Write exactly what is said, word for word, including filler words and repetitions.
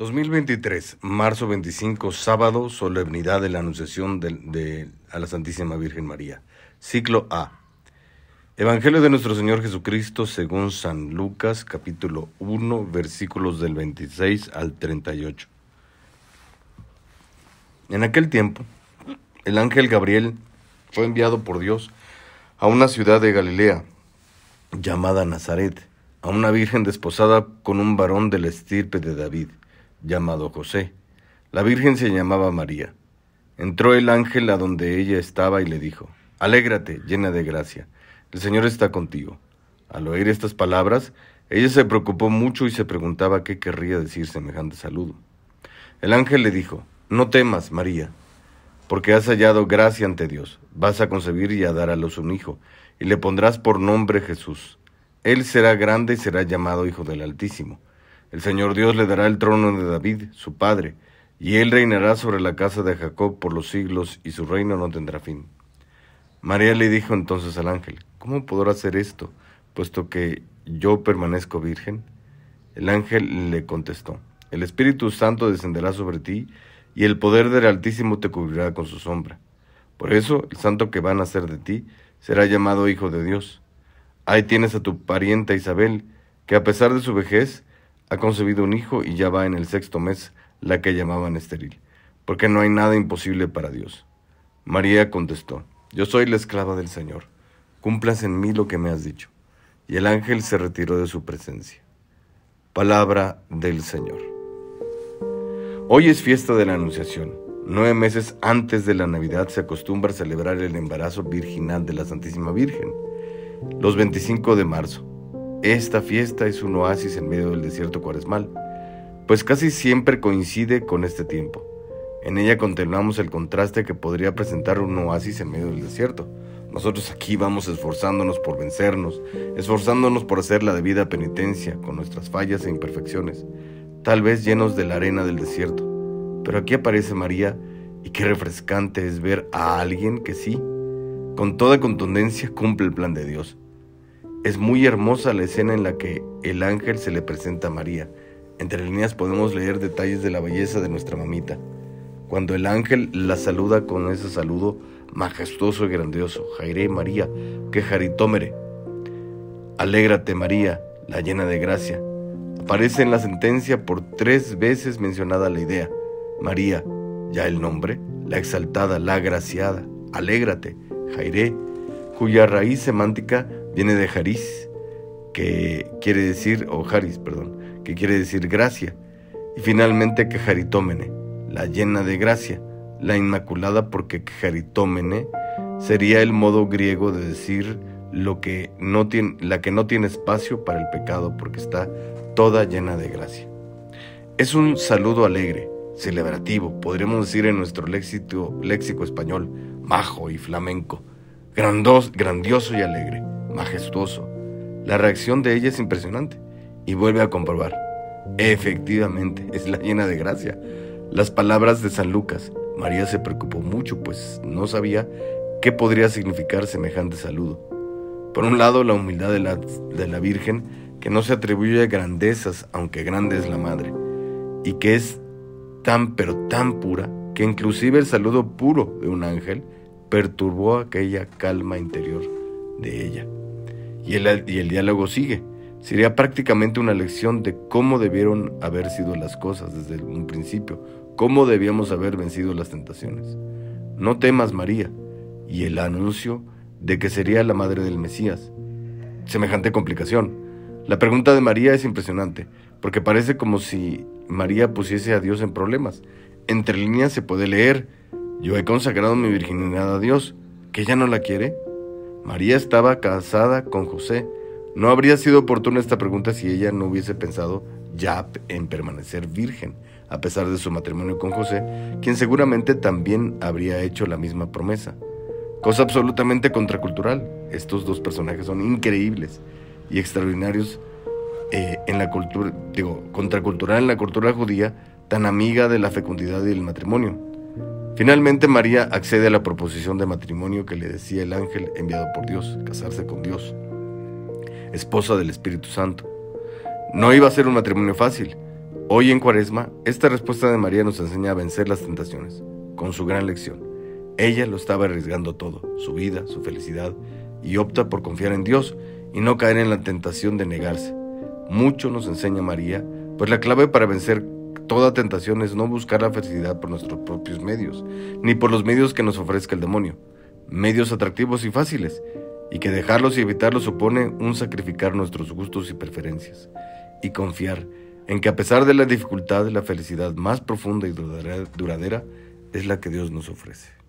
dos mil veintitrés, marzo veinticinco, sábado, solemnidad de la Anunciación de, de, a la Santísima Virgen María. Ciclo A. Evangelio de nuestro Señor Jesucristo según San Lucas, capítulo uno, versículos del veintiséis al treinta y ocho. En aquel tiempo, el ángel Gabriel fue enviado por Dios a una ciudad de Galilea, llamada Nazaret, a una virgen desposada con un varón de la estirpe de David, llamado José. La virgen se llamaba María. Entró el ángel a donde ella estaba y le dijo: «Alégrate, llena de gracia, el Señor está contigo». Al oír estas palabras, ella se preocupó mucho y se preguntaba qué querría decir semejante saludo. El ángel le dijo: «No temas, María, porque has hallado gracia ante Dios. Vas a concebir y a dar a luz un hijo, y le pondrás por nombre Jesús. Él será grande y será llamado Hijo del Altísimo. El Señor Dios le dará el trono de David, su padre, y él reinará sobre la casa de Jacob por los siglos, y su reino no tendrá fin». María le dijo entonces al ángel: «¿Cómo podrá hacer esto, puesto que yo permanezco virgen?» El ángel le contestó: «El Espíritu Santo descenderá sobre ti, y el poder del Altísimo te cubrirá con su sombra. Por eso, el santo que va a nacer de ti será llamado Hijo de Dios. Ahí tienes a tu parienta Isabel, que a pesar de su vejez ha concebido un hijo y ya va en el sexto mes, la que llamaban estéril, porque no hay nada imposible para Dios». María contestó: «Yo soy la esclava del Señor, cúmplase en mí lo que me has dicho». Y el ángel se retiró de su presencia. Palabra del Señor. Hoy es fiesta de la Anunciación. Nueve meses antes de la Navidad se acostumbra a celebrar el embarazo virginal de la Santísima Virgen, los veinticinco de marzo. Esta fiesta es un oasis en medio del desierto cuaresmal, pues casi siempre coincide con este tiempo. En ella contemplamos el contraste que podría presentar un oasis en medio del desierto. Nosotros aquí vamos esforzándonos por vencernos, esforzándonos por hacer la debida penitencia con nuestras fallas e imperfecciones, tal vez llenos de la arena del desierto. Pero aquí aparece María, y qué refrescante es ver a alguien que sí, con toda contundencia, cumple el plan de Dios. Es muy hermosa la escena en la que el ángel se le presenta a María. Entre líneas podemos leer detalles de la belleza de nuestra mamita. Cuando el ángel la saluda con ese saludo majestuoso y grandioso: «Jairé María, que jaritómere». «Alégrate María, la llena de gracia». Aparece en la sentencia por tres veces mencionada la idea. María, ya el nombre, la exaltada, la agraciada. Alégrate, Jairé, cuya raíz semántica viene de Jariz, que quiere decir, o Jaris, perdón, que quiere decir gracia. Y finalmente Quejaritómene, la llena de gracia, la inmaculada, porque Quejaritómene sería el modo griego de decir lo que no tiene, la que no tiene espacio para el pecado, porque está toda llena de gracia. Es un saludo alegre, celebrativo, podríamos decir en nuestro léxico, léxico español, majo y flamenco, grandos, grandioso y alegre, majestuoso. La reacción de ella es impresionante y vuelve a comprobar: efectivamente, es la llena de gracia. Las palabras de San Lucas: María se preocupó mucho, pues no sabía qué podría significar semejante saludo. Por un lado, la humildad de la, de la Virgen, que no se atribuye grandezas, aunque grande es la Madre, y que es tan pero tan pura, que inclusive el saludo puro de un ángel perturbó aquella calma interior de ella. Y el, y el diálogo sigue. Sería prácticamente una lección de cómo debieron haber sido las cosas desde un principio, cómo debíamos haber vencido las tentaciones. «No temas, María», y el anuncio de que sería la madre del Mesías. Semejante complicación. La pregunta de María es impresionante, porque parece como si María pusiese a Dios en problemas. Entre líneas se puede leer: «Yo he consagrado mi virginidad a Dios, ¿que ella no la quiere?». María estaba casada con José. No habría sido oportuna esta pregunta si ella no hubiese pensado ya en permanecer virgen, a pesar de su matrimonio con José, quien seguramente también habría hecho la misma promesa. Cosa absolutamente contracultural. Estos dos personajes son increíbles y extraordinarios eh, en la cultura, digo, contracultural en la cultura judía, tan amiga de la fecundidad y del matrimonio. Finalmente María accede a la proposición de matrimonio que le decía el ángel enviado por Dios: casarse con Dios, esposa del Espíritu Santo. No iba a ser un matrimonio fácil. Hoy en Cuaresma, esta respuesta de María nos enseña a vencer las tentaciones, con su gran lección. Ella lo estaba arriesgando todo, su vida, su felicidad, y opta por confiar en Dios y no caer en la tentación de negarse. Mucho nos enseña María, pues la clave para vencer toda tentación es no buscar la felicidad por nuestros propios medios, ni por los medios que nos ofrezca el demonio, medios atractivos y fáciles, y que dejarlos y evitarlos supone un sacrificar nuestros gustos y preferencias, y confiar en que a pesar de la dificultad, la felicidad más profunda y duradera es la que Dios nos ofrece.